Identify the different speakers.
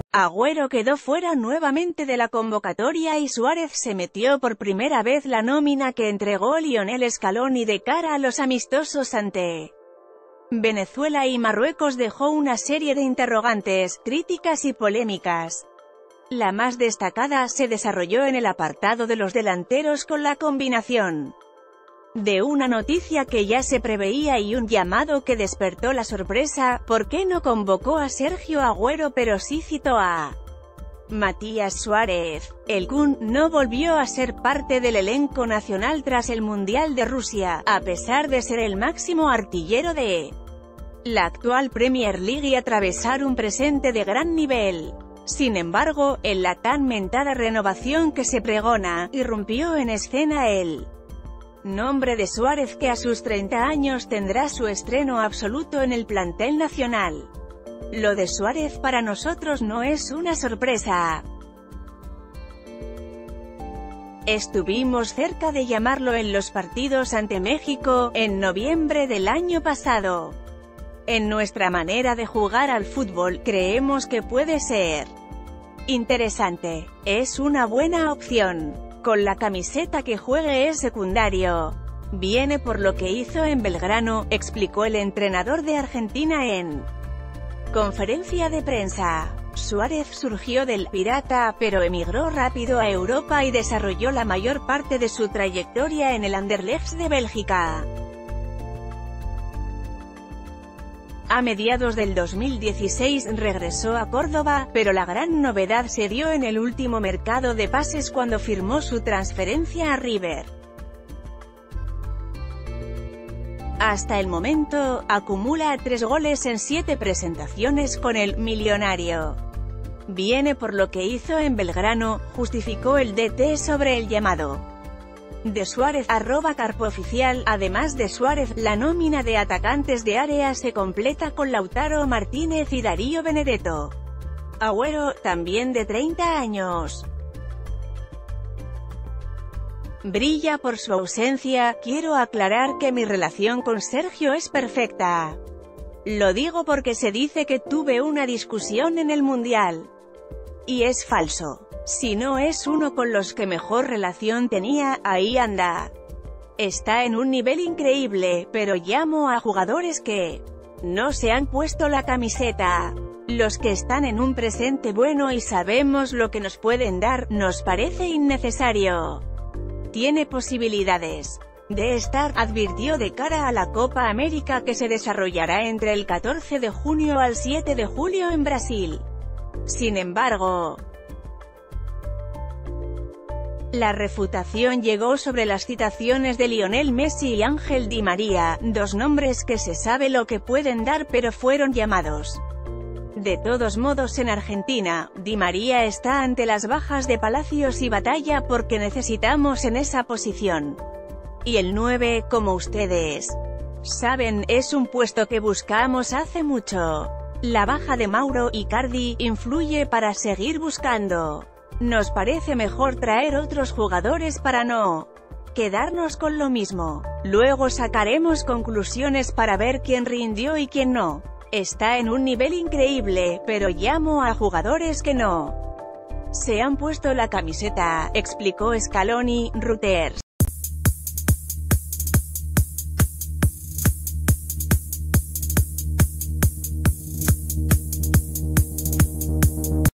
Speaker 1: Agüero quedó fuera nuevamente de la convocatoria y Suárez se metió por primera vez la nómina que entregó Lionel Scaloni de cara a los amistosos ante Venezuela y Marruecos. Dejó una serie de interrogantes, críticas y polémicas. La más destacada se desarrolló en el apartado de los delanteros con la combinación de una noticia que ya se preveía y un llamado que despertó la sorpresa: ¿por qué no convocó a Sergio Agüero pero sí citó a Matías Suárez? El Kun no volvió a ser parte del elenco nacional tras el Mundial de Rusia, a pesar de ser el máximo artillero de la actual Premier League y atravesar un presente de gran nivel. Sin embargo, en la tan mentada renovación que se pregona, irrumpió en escena el nombre de Suárez, que a sus 30 años tendrá su estreno absoluto en el plantel nacional. Lo de Suárez para nosotros no es una sorpresa. Estuvimos cerca de llamarlo en los partidos ante México, en noviembre del año pasado. En nuestra manera de jugar al fútbol, creemos que puede ser interesante. Es una buena opción. Con la camiseta que juegue es secundario. Viene por lo que hizo en Belgrano, explicó el entrenador de Argentina en conferencia de prensa. Suárez surgió del Pirata, pero emigró rápido a Europa y desarrolló la mayor parte de su trayectoria en el Anderlecht de Bélgica. A mediados del 2016 regresó a Córdoba, pero la gran novedad se dio en el último mercado de pases cuando firmó su transferencia a River. Hasta el momento, acumula 3 goles en 7 presentaciones con el millonario. Viene por lo que hizo en Belgrano, justificó el DT sobre el llamado de Suárez, @carpooficial. Además de Suárez, la nómina de atacantes de área se completa con Lautaro Martínez y Darío Benedetto. Agüero, también de 30 años, brilla por su ausencia. Quiero aclarar que mi relación con Sergio es perfecta. Lo digo porque se dice que tuve una discusión en el Mundial. Y es falso. Si no es uno con los que mejor relación tenía, ahí anda. Está en un nivel increíble, pero llamo a jugadores que no se han puesto la camiseta. Los que están en un presente bueno y sabemos lo que nos pueden dar, nos parece innecesario. Tiene posibilidades de estar, advirtió de cara a la Copa América que se desarrollará entre el 14 de junio al 7 de julio en Brasil. Sin embargo, la refutación llegó sobre las citaciones de Lionel Messi y Ángel Di María, 2 nombres que se sabe lo que pueden dar pero fueron llamados. De todos modos, en Argentina, Di María está ante las bajas de Palacios y Batalla porque necesitamos en esa posición. Y el 9, como ustedes saben, es un puesto que buscamos hace mucho. La baja de Mauro Icardi influye para seguir buscando. Nos parece mejor traer otros jugadores para no quedarnos con lo mismo. Luego sacaremos conclusiones para ver quién rindió y quién no. Está en un nivel increíble, pero llamo a jugadores que no se han puesto la camiseta, explicó Scaloni. Reuters.